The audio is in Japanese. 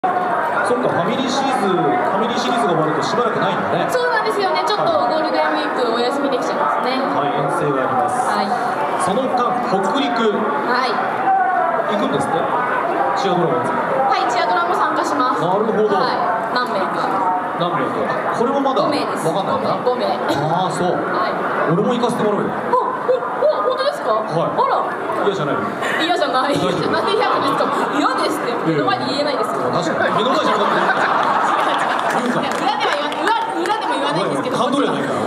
そっか、ファミリーシリーズが終わるとしばらくないんだね。 そうなんですよね。ちょっとゴールデンウィークお休みできちゃいますね。 はい、遠征があります。 はい。 その間、北陸。 はい。 行くんですね。チアドラマズ。 はい、チアドラも参加します。 なるほど。 はい。何名か。 何名か。これもまだ。 5名です。 わかんないな。 5名。 ああ、そう。 はい。 俺も行かせてもらうよ。 本当ですか。 はい。 あら。 嫌じゃない。 嫌じゃない。なんで嫌なんですか。嫌ですって。目の前に言えないですよ。 確かに。目の前じゃなくて。 裏でも言わないんですけど。 感動やないか。